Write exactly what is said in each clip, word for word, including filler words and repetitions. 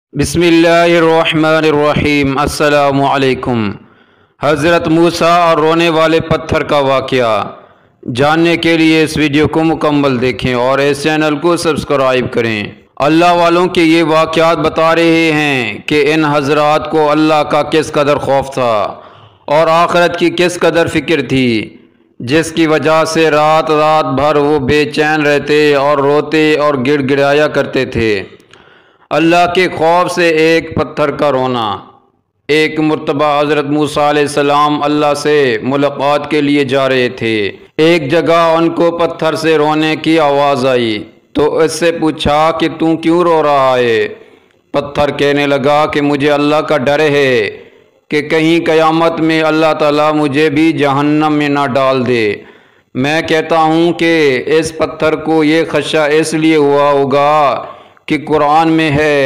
बिस्मिल्लाहिर्रहमानिर्रहीम। अस्सलामु अलैकुम। हज़रत मूसा और रोने वाले पत्थर का वाक़या जानने के लिए इस वीडियो को मुकम्मल देखें और इस चैनल को सब्सक्राइब करें। अल्लाह वालों के ये वाक़यात बता रहे हैं कि इन हज़रात को अल्लाह का किस कदर खौफ था और आखिरत की किस कदर फ़िक्र थी, जिसकी वजह से रात रात भर वो बेचैन रहते और रोते और गिड़गिड़ाया करते थे। अल्लाह के खौफ से एक पत्थर का रोना। एक मरतबा हज़रत मूसा अलैहिस्सलाम अल्लाह से मुलाकात के लिए जा रहे थे। एक जगह उनको पत्थर से रोने की आवाज़ आई तो इससे पूछा कि तू क्यों रो रहा है। पत्थर कहने लगा कि मुझे अल्लाह का डर है कि कहीं क़यामत में अल्लाह ताला मुझे भी जहन्नम में ना डाल दे। मैं कहता हूँ कि इस पत्थर को ये खदशा इसलिए हुआ होगा कि कुरान में है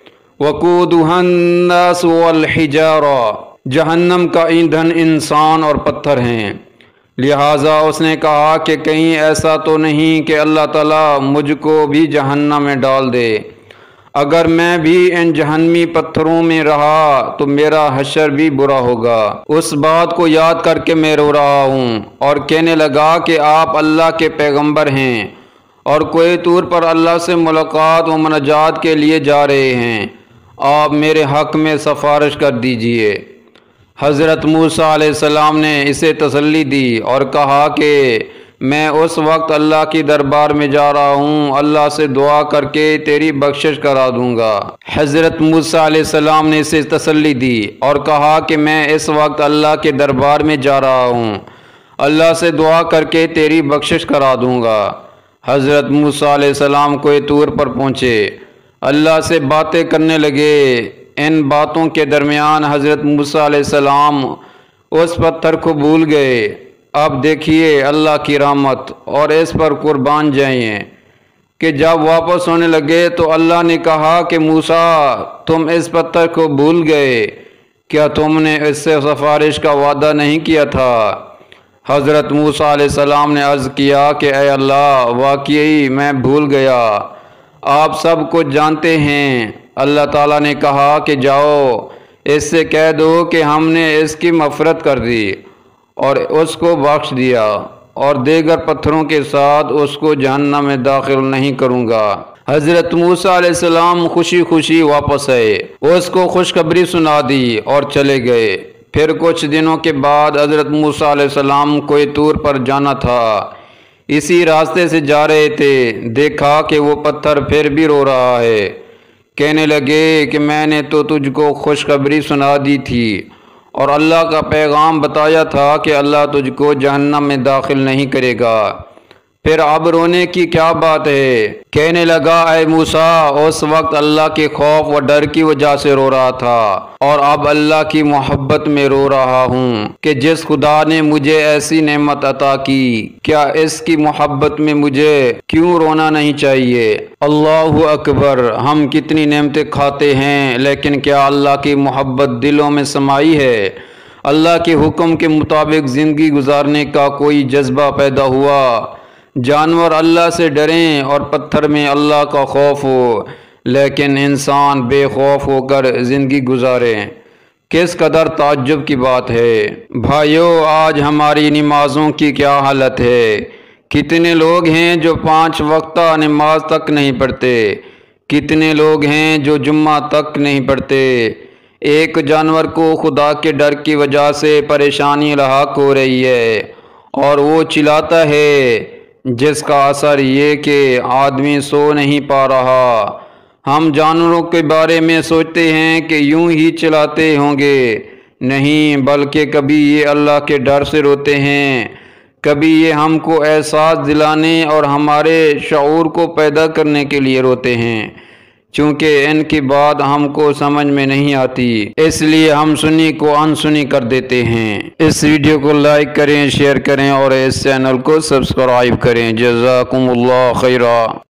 वक़ूदुहन्नास वल हिजारा, जहन्नम का ईंधन इंसान और पत्थर हैं। लिहाजा उसने कहा कि कहीं ऐसा तो नहीं कि अल्लाह ताला मुझको भी जहन्नम में डाल दे। अगर मैं भी इन जहन्नमी पत्थरों में रहा तो मेरा हशर भी बुरा होगा। उस बात को याद करके मैं रो रहा हूँ और कहने लगा कि आप अल्लाह के पैगंबर हैं और कोई तूर पर अल्लाह से मुलाकात व मुनाजात के लिए जा रहे हैं। आप मेरे हक़ में सिफारिश कर दीजिए। हज़रत मूसा अलैहिस्सलाम ने इसे तसल्ली दी और कहा कि मैं उस वक्त अल्लाह की दरबार में जा रहा हूँ, अल्लाह से दुआ करके तेरी बख्शिश करा दूँगा। हज़रत मूसा अलैहिस्सलाम ने इसे तसल्ली दी और कहा कि मैं इस वक्त अल्लाह के दरबार में जा रहा हूँ, अल्लाह से दुआ करके तेरी बख्शिश करा दूँगा। हज़रत मूसा अलैहिस्सलाम कोई तूर पर पहुँचे, अल्लाह से बातें करने लगे। इन बातों के दरमियान हज़रत मूसा अलैहिस्सलाम उस पत्थर को भूल गए। अब देखिए अल्लाह की रहमत और इस पर कुर्बान जाइए कि जब वापस होने लगे तो अल्लाह ने कहा कि मूसा तुम इस पत्थर को भूल गए, क्या तुमने इससे सिफारिश का वादा नहीं किया था। हज़रत मूसा अलैहिस्सलाम ने अर्ज़ किया कि ऐ अल्लाह, वाकई मैं भूल गया, आप सब कुछ जानते हैं। अल्लाह ताला ने कहा कि जाओ इससे कह दो कि हमने इसकी मफ़रत कर दी और उसको बख्श दिया और दीगर पत्थरों के साथ उसको जहन्नम में दाखिल नहीं करूँगा। हज़रत मूसा अलैहिस्सलाम खुशी खुशी वापस आए, उसको खुशखबरी सुना दी और चले गए। फिर कुछ दिनों के बाद हज़रत मूसा अलैहिस्सलाम कोई तूर पर जाना था, इसी रास्ते से जा रहे थे, देखा कि वो पत्थर फिर भी रो रहा है। कहने लगे कि मैंने तो तुझको खुशखबरी सुना दी थी और अल्लाह का पैगाम बताया था कि अल्लाह तुझको जहन्नम में दाखिल नहीं करेगा, फिर अब रोने की क्या बात है। कहने लगा ऐ मूसा, उस वक्त अल्लाह के खौफ व डर की वजह से रो रहा था और अब अल्लाह की मोहब्बत में रो रहा हूँ कि जिस खुदा ने मुझे ऐसी नेमत अता की, क्या इसकी मोहब्बत में मुझे क्यों रोना नहीं चाहिए। अल्लाहु अकबर। हम कितनी नेमतें खाते हैं लेकिन क्या अल्लाह की मोहब्बत दिलों में समाई है। अल्लाह के हुक्म के मुताबिक ज़िंदगी गुजारने का कोई जज्बा पैदा हुआ। जानवर अल्लाह से डरें और पत्थर में अल्लाह का खौफ हो, लेकिन इंसान बेखौफ होकर ज़िंदगी गुजारें, किस कदर ताज्जुब की बात है। भाइयों, आज हमारी नमाज़ों की क्या हालत है। कितने लोग हैं जो पाँच वक्ता नमाज तक नहीं पढ़ते, कितने लोग हैं जो जुम्मा तक नहीं पढ़ते। एक जानवर को खुदा के डर की वजह से परेशानी लाहक हो रही है और वो चिल्लाता है, जिसका असर ये कि आदमी सो नहीं पा रहा। हम जानवरों के बारे में सोचते हैं कि यूं ही चिल्लाते होंगे, नहीं, बल्कि कभी ये अल्लाह के डर से रोते हैं, कभी ये हमको एहसास दिलाने और हमारे शऊर को पैदा करने के लिए रोते हैं। चूँकि इनकी बात हमको समझ में नहीं आती, इसलिए हम सुनी को अनसुनी कर देते हैं। इस वीडियो को लाइक करें, शेयर करें और इस चैनल को सब्सक्राइब करें। जज़ाकुमुल्लाह खैरा।